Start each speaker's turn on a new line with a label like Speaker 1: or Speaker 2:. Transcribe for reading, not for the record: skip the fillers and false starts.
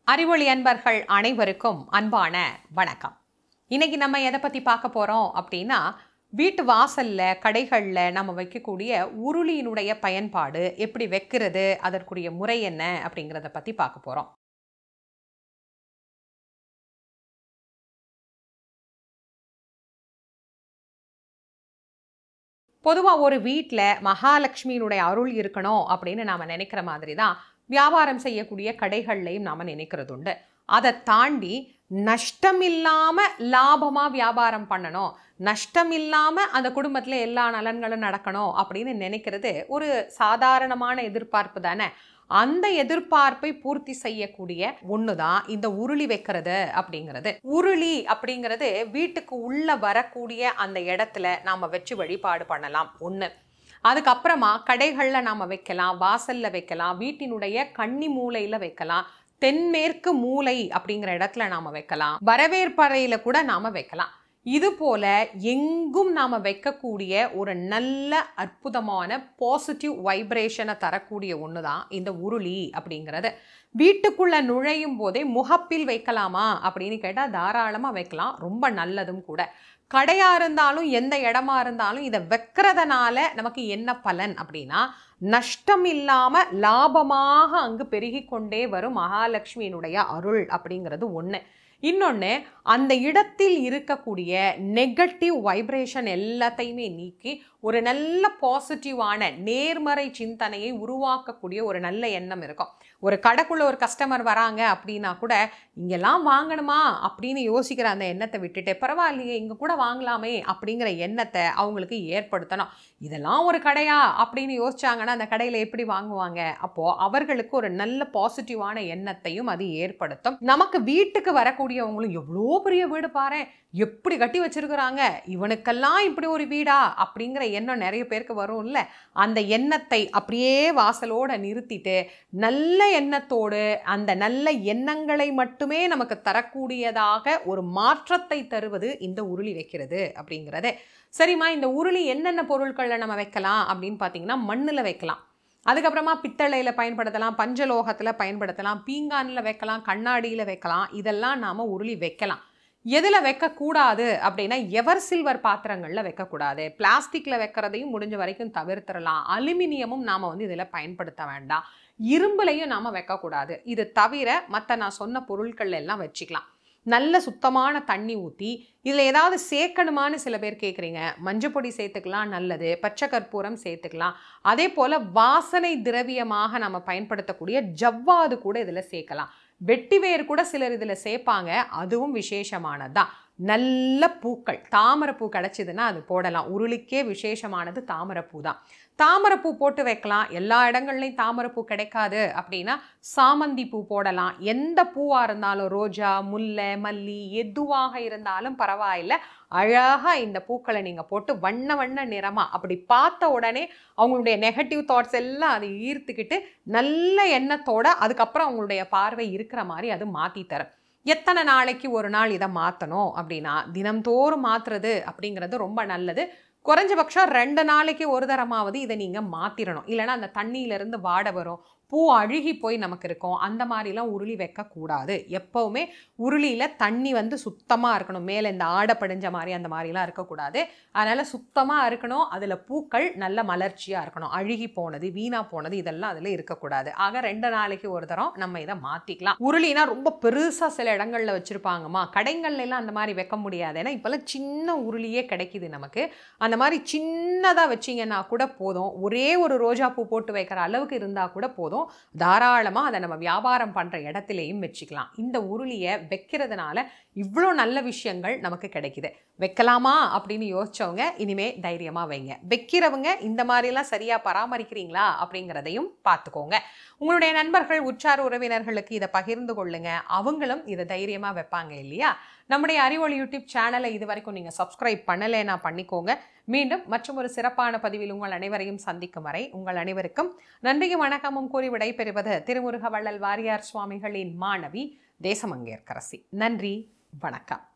Speaker 1: அறிவொளி அன்பர்கள் அனைவருக்கும் அன்பான வணக்கம். இன்னைக்கு நம்ம எதை பத்தி பார்க்க போறோம் அப்படின்னா, வீட்டு வாசல்ல கடைகள்ல நம்ம வைக்கக்கூடிய உருளியினுடைய பயன்பாடு எப்படி வைக்கிறது, அதற்குரிய முறை என்ன அப்படிங்கிறத பத்தி பார்க்க போறோம். பொதுவா ஒரு வீட்ல மகாலட்சுமியினுடைய அருள் இருக்கணும் அப்படின்னு நாம நினைக்கிற மாதிரி தான் வியாபாரம் செய்யக்கூடிய கடைகள்லையும் நாம நினைக்கிறது உண்டு. அதை தாண்டி நஷ்டம் இல்லாம லாபமா வியாபாரம் பண்ணணும், நஷ்டம் இல்லாம அந்த குடும்பத்துல எல்லா நலன்களும் நடக்கணும் அப்படின்னு நினைக்கிறது ஒரு சாதாரணமான எதிர்பார்ப்பு தானே. அந்த எதிர்பார்ப்பை பூர்த்தி செய்யக்கூடிய ஒண்ணுதான் இந்த உருளி வைக்கிறது அப்படிங்கிறது. உருளி அப்படிங்கிறது வீட்டுக்கு உள்ள வரக்கூடிய அந்த இடத்துல நாம வச்சு வழிபாடு பண்ணலாம் ஒண்ணு. அதுக்கப்புறமா கடைகள்ல நாம வைக்கலாம், வாசல்ல வைக்கலாம், வீட்டினுடைய கன்னி மூலையில வைக்கலாம், தென்மேற்கு மூலை அப்படிங்கிற இடத்துல நாம வைக்கலாம், வரவேற்பறையில கூட நாம வைக்கலாம். இது போல எங்கும் நாம வைக்கக்கூடிய ஒரு நல்ல அற்புதமான பாசிட்டிவ் வைப்ரேஷனை தரக்கூடிய ஒண்ணுதான் இந்த உருளி அப்படிங்கிறது. வீட்டுக்குள்ள நுழையும் போதே முகப்பில் வைக்கலாமா அப்படின்னு கேட்டா தாராளமா வைக்கலாம், ரொம்ப நல்லதும் கூட. கடையா இருந்தாலும் எந்த இடமா இருந்தாலும் இதை வைக்கிறதுனால நமக்கு என்ன பலன் அப்படின்னா, நஷ்டம் இல்லாம லாபமாக அங்கு பெருகி கொண்டே வரும் மகாலட்சுமியினுடைய அருள் அப்படிங்கிறது ஒண்ணு. இன்னொன்று, அந்த இடத்தில் இருக்கக்கூடிய நெகட்டிவ் வைப்ரேஷன் எல்லாத்தையுமே நீக்கி ஒரு நல்ல பாசிட்டிவான நேர்மறை சிந்தனையை உருவாக்கக்கூடிய ஒரு நல்ல எண்ணம் இருக்கும். ஒரு கடைக்குள்ள ஒரு கஸ்டமர் வராங்க அப்படின்னா கூட இங்கெல்லாம் வாங்கணுமா அப்படின்னு யோசிக்கிற அந்த எண்ணத்தை விட்டுட்டு பரவாயில்லையே இங்கே கூட வாங்கலாமே அப்படிங்கிற எண்ணத்தை அவங்களுக்கு ஏற்படுத்தணும். இதெல்லாம் ஒரு கடையா அப்படின்னு யோசிச்சாங்கன்னா அந்த கடையில் எப்படி வாங்குவாங்க? அப்போ அவர்களுக்கு ஒரு நல்ல பாசிட்டிவான எண்ணத்தையும் அது ஏற்படுத்தும். நமக்கு வீட்டுக்கு வரக்கூடியவங்களும் எவ்வளோ பெரிய வீடு பாரு, எப்படி கட்டி வச்சிருக்கிறாங்க, இவனுக்கெல்லாம் இப்படி ஒரு வீடா அப்படிங்கிற எண்ணம் நிறைய பேருக்கு வரும்ல. அந்த எண்ணத்தை அப்படியே வாசலோட நிறுத்திட்டு நல்ல எண்ணத்தோடு அந்த நல்ல எண்ணங்களை மட்டுமே நமக்கு தரக்கூடியதாக ஒரு மாற்றத்தை தருவது இந்த உருளி வைக்கிறது அப்படிங்கிறது. சரிம்மா, இந்த உருளி என்னென்ன பொருட்களில் நம்ம வைக்கலாம் அப்படின்னு பார்த்தீங்கன்னா, மண்ணில் வைக்கலாம், அதுக்கப்புறமா பித்தளையில் பயன்படுத்தலாம், பஞ்சலோகத்தில் பயன்படுத்தலாம், பீங்கானில் வைக்கலாம், கண்ணாடியில் வைக்கலாம். இதெல்லாம் நாம் உருளி வைக்கலாம். எதில் வைக்கக்கூடாது அப்படின்னா, எவர் சில்வர் பாத்திரங்களில் வைக்கக்கூடாது. பிளாஸ்டிக்கில் வைக்கிறதையும் முடிஞ்ச வரைக்கும் தவிர்த்துடலாம். அலுமினியமும் நாம் இதில் பயன்படுத்த வேண்டாம். இரும்புலையும் நாம் வைக்கக்கூடாது. இது தவிர மற்ற நான் சொன்ன பொருட்கள் எல்லாம் வச்சுக்கலாம். நல்ல சுத்தமான தண்ணி ஊற்றி இதில் ஏதாவது சேர்க்கணுமான்னு சில பேர் கேட்குறீங்க. மஞ்சப்பொடி சேர்த்துக்கலாம், நல்லது. பச்சை கற்பூரம் சேர்த்துக்கலாம். அதே போல் வாசனை திரவியமாக நம்ம பயன்படுத்தக்கூடிய ஜவ்வாது கூட இதில் சேர்க்கலாம். வெட்டிவேர் கூட சிலர் இதில் சேர்ப்பாங்க, அதுவும் விசேஷமானதுதான். நல்ல பூக்கள், தாமரைப்பூ கிடச்சிதுன்னா அது போடலாம். உருளிக்கே விசேஷமானது தாமரைப்பூ தான். தாமரைப்பூ போட்டு வைக்கலாம். எல்லா இடங்கள்லையும் தாமரைப்பூ கிடைக்காது அப்படின்னா சாமந்தி பூ போடலாம். எந்த பூவாக இருந்தாலும், ரோஜா, முல்லை, மல்லி எதுவாக இருந்தாலும் பரவாயில்லை. அழகாக இந்த பூக்களை நீங்கள் போட்டு வண்ண வண்ண நிறமாக அப்படி பார்த்த உடனே அவங்களுடைய நெகட்டிவ் தாட்ஸ் எல்லாம் அதை ஈர்த்துக்கிட்டு நல்ல எண்ணத்தோட அதுக்கப்புறம் அவங்களுடைய பார்வை இருக்கிற மாதிரி அது மாற்றி தரும். எத்தனை நாளைக்கு ஒரு நாள் இதை மாற்றணும் அப்படின்னா, தினம்தோறும் மாற்றுறது அப்படிங்கிறது ரொம்ப நல்லது. குறைஞ்சபட்சம் 2 நாளைக்கு ஒரு தரமாவது இதை நீங்கள் மாற்றிடணும். இல்லைன்னா அந்த தண்ணியிலேருந்து வாடை வரும், பூ அழுகி போய் நமக்கு இருக்கும். அந்த மாதிரிலாம் உருளி வைக்கக்கூடாது. எப்போவுமே உருளியில் தண்ணி சுத்தமாக இருக்கணும். மேலே இந்த ஆடை படிஞ்ச மாதிரி அந்த மாதிரிலாம் இருக்கக்கூடாது. அதனால் சுத்தமாக இருக்கணும். அதில் பூக்கள் நல்ல மலர்ச்சியாக இருக்கணும். அழுகி போனது, வீணாக போனது இதெல்லாம் அதில் இருக்கக்கூடாது. ஆக 2 நாளைக்கு ஒரு தரம் நம்ம இதை மாற்றிக்கலாம். உருளினா ரொம்ப பெருசாக சில இடங்களில் வச்சுருப்பாங்கம்மா, கடைகள்லாம் அந்த மாதிரி வைக்க முடியாது. ஏன்னா இப்போல்லாம் சின்ன உருளியே கிடைக்கிது நமக்கு. அந்த மாதிரி சின்னதாக வச்சிங்கன்னா கூட போதும். ஒரே ஒரு ரோஜா பூ போட்டு வைக்கிற அளவுக்கு இருந்தால் கூட போதும். தாராளமாக அதை நம்ம வியாபாரம் பண்ணுற இடத்துலையும் வச்சுக்கலாம். இந்த உருளியை வைக்கிறதுனால இவ்வளோ நல்ல விஷயங்கள் நமக்கு கிடைக்குது. வைக்கலாமா அப்படின்னு யோசிச்சவங்க இனிமே தைரியமாக வைங்க. வைக்கிறவங்க இந்த மாதிரிலாம் சரியாக பராமரிக்கிறீங்களா அப்படிங்கிறதையும் பார்த்துக்கோங்க. உங்களுடைய நண்பர்கள், உற்றார் உறவினர்களுக்கு இதை பகிர்ந்து கொள்ளுங்க. அவங்களும் இதை தைரியமாக வைப்பாங்க இல்லையா? நம்முடைய அறிவொளி யூடியூப் சேனலை இது வரைக்கும் நீங்கள் சப்ஸ்கிரைப் பண்ணலைன்னா பண்ணிக்கோங்க. மீண்டும் மற்றும் ஒரு சிறப்பான பதிவில் உங்கள் அனைவரையும் சந்திக்கும் வரை உங்கள் அனைவருக்கும் நன்றியும் வணக்கமும் கூறி விடைபெறுவது திருமுருக வள்ளல் வாரியார் சுவாமிகளின் மாணவி தேசமங்கேற்கரசி. நன்றி, வணக்கம்.